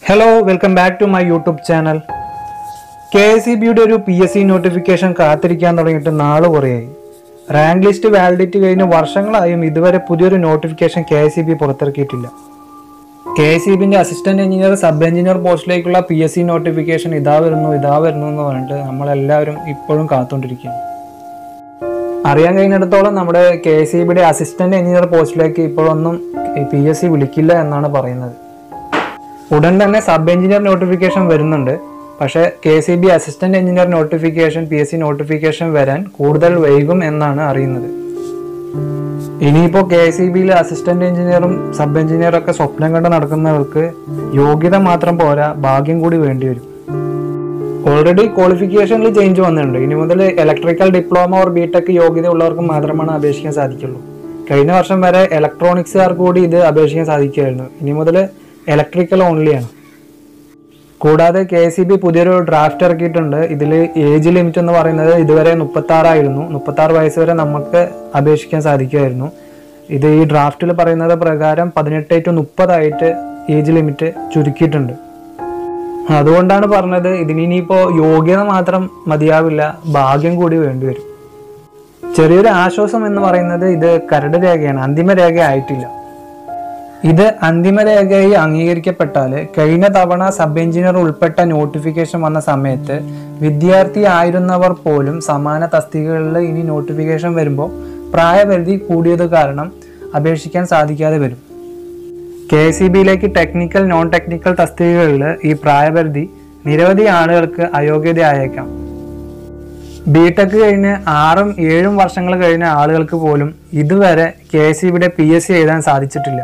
Hello, welcome back to my YouTube channel. KSEBയുടെ ഒരു PSC notification കാത്തിരിക്കാൻ തുടങ്ങിയിട്ട് നാളെ കുറയായി. റാങ്ക് ലിസ്റ്റ് വാലിഡിറ്റി കഴിഞ്ഞ വർഷങ്ങളായും ഇതുവരെ പുതിയൊരു നോട്ടിഫിക്കേഷൻ KSEB പുറത്തിറക്കിയിട്ടില്ല. KSEBിന്റെ അസിസ്റ്റന്റ് എഞ്ചിനീയർ സബ് എഞ്ചിനീയർ പോസ്റ്റിലേക്കുള്ള PSC നോട്ടിഫിക്കേഷൻ ഇതാ വരുന്നു എന്ന് പറഞ്ഞിട്ട് നമ്മളെല്ലാവരും ഇപ്പോഴും കാത്തുകൊണ്ടിരിക്കുകയാണ്. അറിയാൻ കഴിഞ്ഞിടത്തോളം നമ്മുടെ KSEBയുടെ അസിസ്റ്റന്റ് എഞ്ചിനീയർ പോസ്റ്റിലേക്ക് ഇപ്പോഴൊന്നും PSC വിളിക്കില്ല എന്നാണ് പറയുന്നത്. ഉടൻ തന്നെ സബ് എഞ്ചിനീയർ നോട്ടിഫിക്കേഷൻ വരുന്നുണ്ട്. പക്ഷേ KSEB assistant engineer notification PSC notification വരാൻ കൂടുതൽ വൈകും എന്നാണ് അറിയുന്നത്. ഇനിയിപ്പോൾ KSEBയിലെ അസിസ്റ്റന്റ് എഞ്ചിനീയറും സബ് എഞ്ചിനീയറും ഒക്കെ സ്വപ്നം കണ്ട് നടക്കുന്നവർക്ക് യോഗ്യത മാത്രം പോരാ, ഭാഗ്യം കൂടി വേണ്ടിവരും. ഓൾറെഡി ക്വാളിഫിക്കേഷനിൽ ചേഞ്ച് വന്നിട്ടുണ്ട്. ഇനി മുതൽ ഇലക്ട്രിക്കൽ ഡിപ്ലോമ ഓർ BTech യോഗ്യത ഉള്ളവർക്ക് മാത്രമാണ് അപേക്ഷിക്കാൻ സാധിക്കുള്ളൂ. കഴിഞ്ഞ വർഷം വരെ ഇലക്ട്രോണിക്സുകാർക്ക് കൂടി ഇത് അപേക്ഷിക്കാൻ സാധിക്കുമായിരുന്നു. ഇനി മുതൽ ഇലക്ട്രിക്കൽ ഓൺലിയാണ്. കൂടാതെ KSEB പുതിയൊരു ഡ്രാഫ്റ്റ് ഇറക്കിയിട്ടുണ്ട്. ഇതിൽ ഏജ് ലിമിറ്റ് എന്ന് പറയുന്നത് ഇതുവരെ 36 ആയിരുന്നു. 36 വയസ്സ് വരെ നമുക്ക് അപേക്ഷിക്കാൻ സാധിക്കുമായിരുന്നു. ഇത് ഈ ഡ്രാഫ്റ്റിൽ പറയുന്നത് പ്രകാരം 18 to 30 ആയിട്ട് ഏജ് ലിമിറ്റ് ചുരുക്കിയിട്ടുണ്ട്. അതുകൊണ്ടാണ് പറഞ്ഞത് ഇതിനിപ്പോൾ യോഗ്യത മാത്രം മതിയാവില്ല, ഭാഗ്യം കൂടി വേണ്ടിവരും. ചെറിയൊരു ആശ്വാസം എന്ന് പറയുന്നത് ഇത് കരട് രേഖയാണ്, അന്തിമ രേഖ ആയിട്ടില്ല. ഇത് അന്തിമ രേഖയായി അംഗീകരിക്കപ്പെട്ടാൽ കഴിഞ്ഞ തവണ സബ് എഞ്ചിനീയർ ഉൾപ്പെട്ട നോട്ടിഫിക്കേഷൻ വന്ന സമയത്ത് വിദ്യാർത്ഥി ആയിരുന്നവർ പോലും സമാന തസ്തികകളിൽ ഇനി നോട്ടിഫിക്കേഷൻ വരുമ്പോൾ പ്രായപരിധി കൂടിയത് കാരണം അപേക്ഷിക്കാൻ സാധിക്കാതെ വരും. KSEBയിലേക്ക് ടെക്നിക്കൽ നോൺ ടെക്നിക്കൽ തസ്തികകളിൽ ഈ പ്രായപരിധി നിരവധി ആളുകൾക്ക് അയോഗ്യതയായേക്കാം. BTech കഴിഞ്ഞ് 6-7 വർഷങ്ങൾ കഴിഞ്ഞ ആളുകൾക്ക് പോലും ഇതുവരെ KSEBയുടെ PSC എഴുതാൻ സാധിച്ചിട്ടില്ല.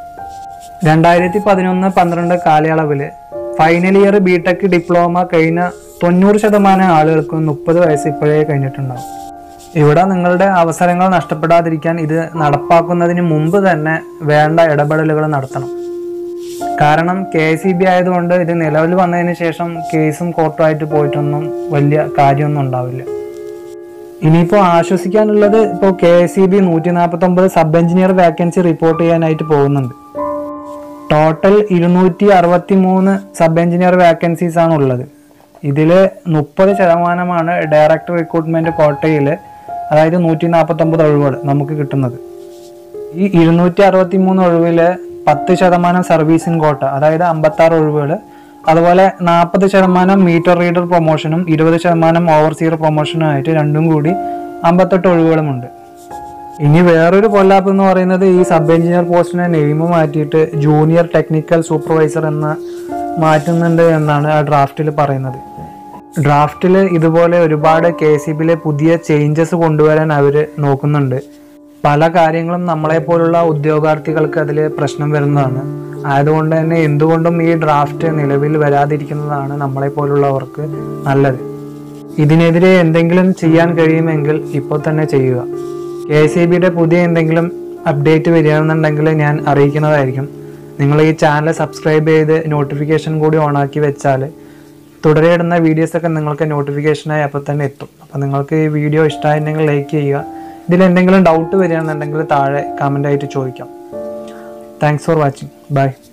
2011-12 കാലയളവിൽ ഫൈനൽ ഇയർ BTech ഡിപ്ലോമ കഴിഞ്ഞ 90% ആളുകൾക്ക് 30 വയസ്സ് ഇപ്പോഴേ കഴിഞ്ഞിട്ടുണ്ടാവും. ഇവിടെ നിങ്ങളുടെ അവസരങ്ങൾ നഷ്ടപ്പെടാതിരിക്കാൻ ഇത് നടപ്പാക്കുന്നതിന് മുമ്പ് തന്നെ വേണ്ട ഇടപെടലുകൾ നടത്തണം. കാരണം KSEB ആയതുകൊണ്ട് ഇത് നിലവിൽ വന്നതിന് ശേഷം കേസും കോർട്ടുമായിട്ട് പോയിട്ടൊന്നും വലിയ കാര്യമൊന്നും ഉണ്ടാവില്ല. ഇനിയിപ്പോൾ ആശ്വസിക്കാനുള്ളത് ഇപ്പോൾ KSEB 149 sub engineer vacancy report ചെയ്യാനായിട്ട് പോകുന്നുണ്ട്. ടോട്ടൽ 263 സബ് എഞ്ചിനീയർ വാക്കൻസീസ് ആണ് ഉള്ളത്. ഇതിൽ 30% ഡയറക്റ്റ് റിക്രൂട്ട്മെന്റ് കോട്ടയിൽ, അതായത് 149 ഒഴിവുകൾ നമുക്ക് കിട്ടുന്നത്. ഈ 263 ഒഴിവിൽ 10% സർവീസിംഗ് കോട്ട, അതായത് 56 ഒഴിവുകൾ. അതുപോലെ 40% മീറ്റർ റീഡർ പ്രൊമോഷനും 20% ഓവർസിയർ പ്രൊമോഷനും ആയിട്ട് രണ്ടും കൂടി 58 ഒഴിവുകളുമുണ്ട്. ഇനി വേറൊരു കൊല്ലാപ്പ് എന്ന് പറയുന്നത് ഈ സബ് എഞ്ചിനീയർ പോസ്റ്റിനെ നെയിം മാറ്റിയിട്ട് ജൂനിയർ ടെക്നിക്കൽ സൂപ്പർവൈസർ എന്ന് മാറ്റുന്നുണ്ട് എന്നാണ് ആ ഡ്രാഫ്റ്റിൽ പറയുന്നത്. ഡ്രാഫ്റ്റിൽ ഇതുപോലെ ഒരുപാട് KSEBയിലെ പുതിയ ചേഞ്ചസ് കൊണ്ടുവരാൻ അവർ നോക്കുന്നുണ്ട്. പല കാര്യങ്ങളും നമ്മളെപ്പോലുള്ള ഉദ്യോഗാർത്ഥികൾക്ക് അതിൽ പ്രശ്നം വരുന്നതാണ്. ആയതുകൊണ്ട് തന്നെ എന്തുകൊണ്ടും ഈ ഡ്രാഫ്റ്റ് നിലവിൽ വരാതിരിക്കുന്നതാണ് നമ്മളെപ്പോലുള്ളവർക്ക് നല്ലത്. ഇതിനെതിരെ എന്തെങ്കിലും ചെയ്യാൻ കഴിയുമെങ്കിൽ ഇപ്പോൾ തന്നെ ചെയ്യുക. KSEBയുടെ പുതിയ എന്തെങ്കിലും അപ്ഡേറ്റ് വരികയാണെന്നുണ്ടെങ്കിൽ ഞാൻ അറിയിക്കുന്നതായിരിക്കും. നിങ്ങൾ ഈ ചാനൽ സബ്സ്ക്രൈബ് ചെയ്ത് നോട്ടിഫിക്കേഷൻ കൂടി ഓണാക്കി വെച്ചാൽ തുടരെ ഇടുന്ന വീഡിയോസൊക്കെ നിങ്ങൾക്ക് നോട്ടിഫിക്കേഷനായി അപ്പോൾ തന്നെ എത്തും. അപ്പോൾ നിങ്ങൾക്ക് ഈ വീഡിയോ ഇഷ്ടമായിട്ടുണ്ടെങ്കിൽ ലൈക്ക് ചെയ്യുക. ഇതിൽ എന്തെങ്കിലും ഡൗട്ട് വരികയാണെന്നുണ്ടെങ്കിൽ താഴെ കമൻ്റായിട്ട് ചോദിക്കാം. Thanks for watching. ബൈ.